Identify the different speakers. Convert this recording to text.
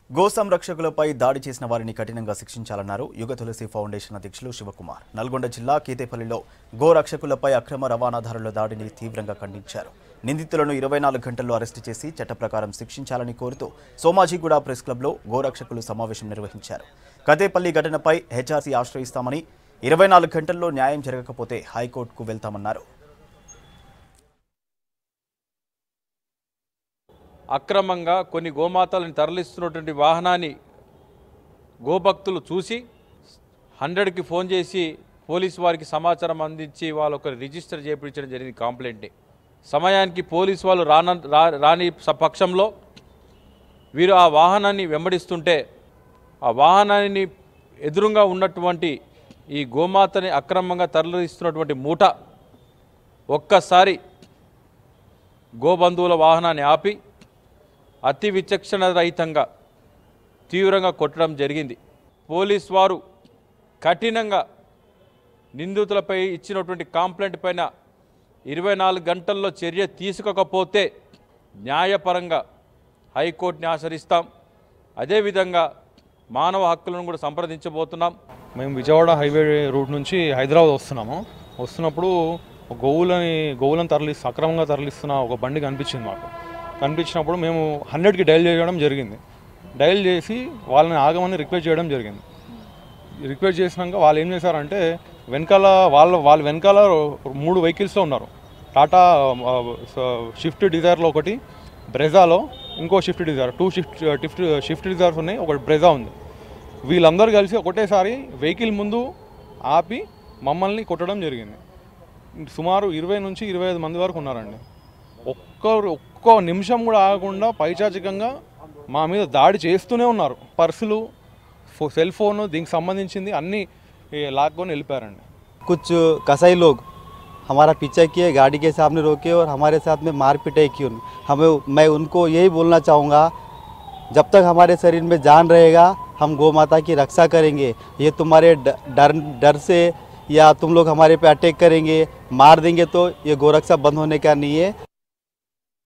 Speaker 1: Go సంరక్షకులపై దాడి చేసిన వారిని కఠినంగా శిక్షించాలన్నారు యుగ తులసి ఫౌండేషన్ అధ్యక్షులు శివకుమార్. నల్గొండ జిల్లా కీతేపల్లిలో గో రక్షకులపై అక్రమ రవాణాదారుల దాడిని తీవ్రంగా ఖండించారు. నిందితులను 24 గంటల్లో అరెస్టు చేసి చట్ట ప్రకారం శిక్షించాలని కోరుతూ సోమాజిగూడ ప్రెస్ క్లబ్లో గోరక్షకులు సమావేశం నిర్వహించారు. కీతేపల్లి ఘటనపై హెచ్ఆర్సీ ఆశ్రయిస్తామని, 24 గంటల్లో న్యాయం జరగకపోతే హైకోర్టుకు వెళ్తామన్నారు.
Speaker 2: అక్రమంగా కొన్ని గోమాతలను తరలిస్తున్నటువంటి వాహనాన్ని గోభక్తులు చూసి 100కి ఫోన్ చేసి పోలీసు వారికి సమాచారం అందించి వాళ్ళొక రిజిస్టర్ చేయించడం జరిగింది. కంప్లైంట్ని సమయానికి పోలీసు వాళ్ళు రాని పక్షంలో వీరు ఆ వాహనాన్ని వెంబడిస్తుంటే ఆ వాహనాన్ని ఎదురుగా ఉన్నటువంటి ఈ గోమాతని అక్రమంగా తరలిస్తున్నటువంటి మూట ఒక్కసారి గోబంధువుల వాహనాన్ని ఆపి అతి విచక్షణ రహితంగా తీవ్రంగా కొట్టడం జరిగింది. పోలీస్ వారు కఠినంగా నిందితులపై ఇచ్చినటువంటి కంప్లైంట్ పైన 24 గంటల్లో చర్య తీసుకోకపోతే న్యాయపరంగా హైకోర్టుని ఆశ్రయిస్తాం. అదేవిధంగా మానవ హక్కులను కూడా సంప్రదించబోతున్నాం.
Speaker 3: మేము విజయవాడ హైవే రూట్ నుంచి హైదరాబాద్ వస్తున్నప్పుడు గోవులను అక్రమంగా తరలిస్తున్న ఒక బండి కనిపించింది. కనిపించినప్పుడు మేము 100కి డయల్ చేయడం జరిగింది. డయల్ చేసి వాళ్ళని ఆగమని రిక్వెస్ట్ చేయడం జరిగింది. రిక్వెస్ట్ చేసినాక వాళ్ళు ఏం చేశారంటే వాళ్ళ వెనకాల 3 వెహికల్స్లో ఉన్నారు. టాటా షిఫ్ట్ డిజైర్లో ఒకటి, బ్రెజాలో ఇంకో షిఫ్ట్ డిజైర్, 2 షిఫ్ట్ డిజైర్స్ ఉన్నాయి, ఒకటి బ్రెజా ఉంది. వీళ్ళందరూ కలిసి ఒకటేసారి వెహికల్ ముందు ఆపి మమ్మల్ని కొట్టడం జరిగింది. సుమారు 20 నుంచి 25 మంది వరకు ఉన్నారండి. ఒక్క నిమిషం కూడా ఆగకుండా పైచాచికంగా మా మీద దాడి చేస్తూనే ఉన్నారు. పర్సులు, సెల్ ఫోన్, దీనికి సంబంధించింది అన్నీ లాక్కొని వెళ్ళిపోయారండి.
Speaker 4: कुछ कसाई लोग हमारा पीछा किए, गाड़ी के सामने रोके और हमारे साथ में मार पिटाई की। मैं उनको यही बोलना चाहूँगा, जब तक हमारे शरीर में जान रहेगा हम गौ माता की रक्षा करेंगे। ये तुम्हारे डर से या तुम लोग हमारे पे अटैक करेंगे, मार देंगे तो ये गोरक्षा बंद होने का नहीं है।